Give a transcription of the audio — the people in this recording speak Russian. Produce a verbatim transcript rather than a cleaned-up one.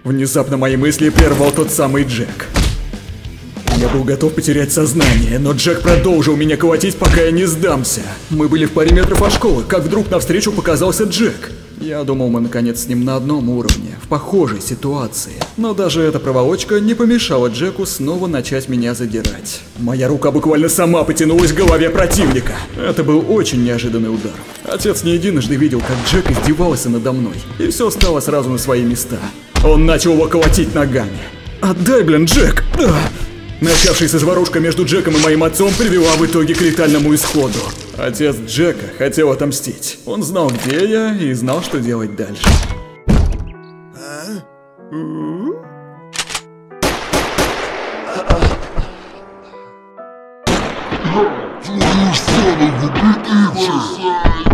Внезапно мои мысли прервал тот самый Джек. Я был готов потерять сознание, но Джек продолжил меня колотить, пока я не сдамся. Мы были в паре метров от школы, как вдруг навстречу показался Джек. Я думал, мы наконец с ним на одном уровне, в похожей ситуации. Но даже эта проволочка не помешала Джеку снова начать меня задирать. Моя рука буквально сама потянулась к голове противника. Это был очень неожиданный удар. Отец не единожды видел, как Джек издевался надо мной, и все стало сразу на свои места. Он начал его колотить ногами. «Отдай, блин, Джек!» Начавшаяся заварушка между Джеком и моим отцом привела в итоге к летальному исходу. Отец Джека хотел отомстить. Он знал, где я, и знал, что делать дальше. Твою сторону, бегите!